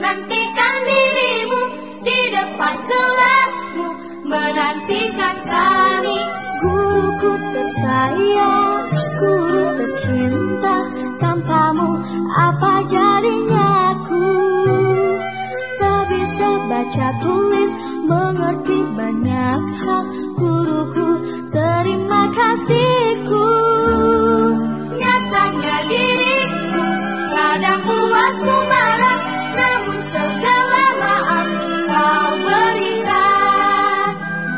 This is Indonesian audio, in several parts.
menantikan dirimu di depan kelasmu, menantikan kami. Guruku tersayang, guru tercinta, tanpamu apa jadinya aku? Tak bisa baca tulis, mengerti banyak hal. Guruku, terima kasihku. Nyatanya diriku kadang buatku marah, namun segala maaf kau berikan.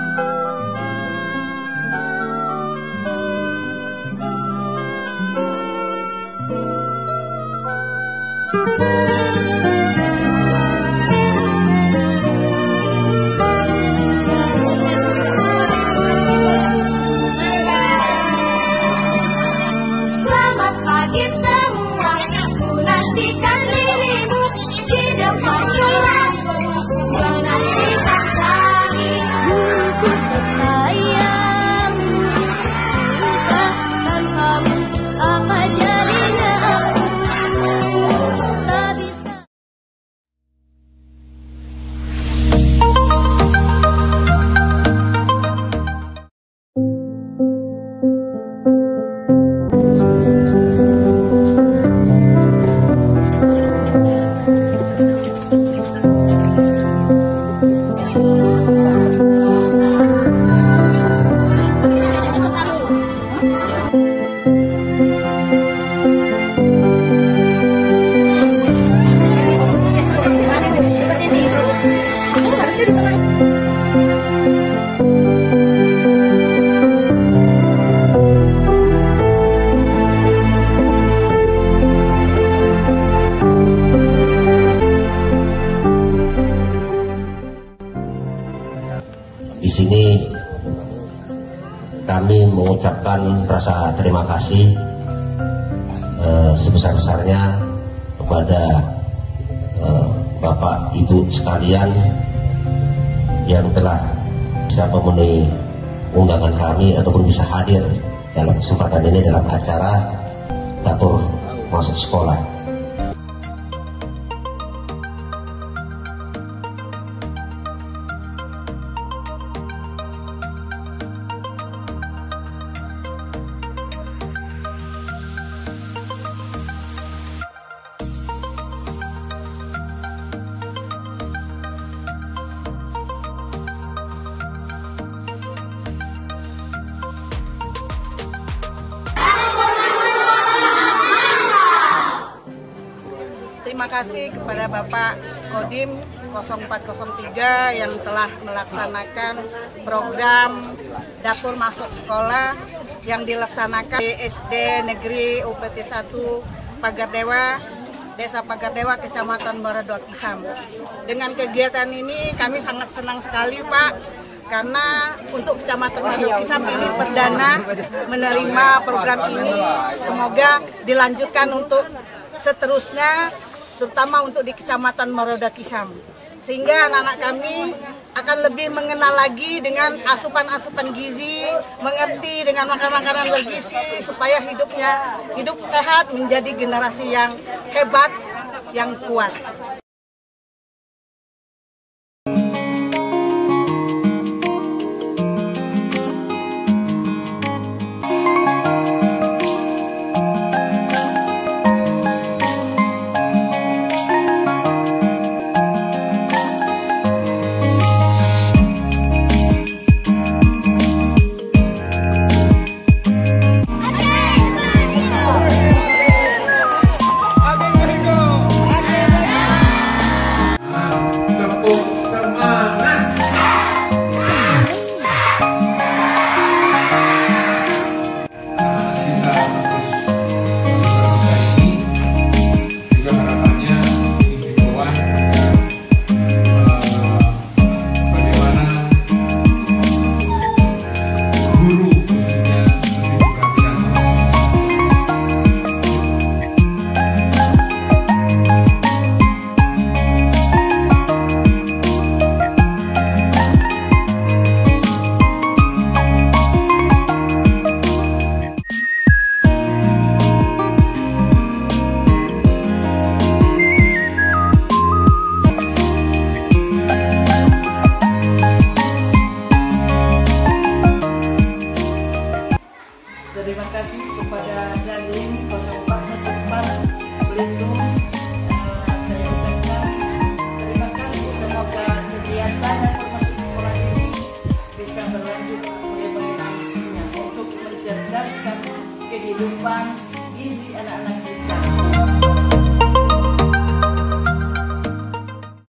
Selamat pagi semua, ku nantikan dirimu di depan kelasmu, menantikan kami. Guruku tersayang, tanpamu apa jadinya aku? Tak bisa. Di sini kami mengucapkan rasa terima kasih sebesar-besarnya kepada Bapak Ibu sekalian yang telah bisa memenuhi undangan kami ataupun bisa hadir dalam kesempatan ini dalam acara dapur masuk sekolah. Terima kasih kepada Bapak Kodim 0403 yang telah melaksanakan program Dapur Masuk Sekolah yang dilaksanakan di SD Negeri UPT 1 Pagardewa, Desa Pagardewa, Kecamatan Muara II Kisam. Dengan kegiatan ini kami sangat senang sekali, Pak, karena untuk Kecamatan Muara II Kisam ini perdana menerima program ini. Semoga dilanjutkan untuk seterusnya, terutama untuk di Kecamatan Muara II Kisam, sehingga anak-anak kami akan lebih mengenal lagi dengan asupan-asupan gizi, mengerti dengan makanan-makanan bergizi, supaya hidup sehat, menjadi generasi yang hebat, yang kuat. Terima kasih kepada Dandim 0414 Belitung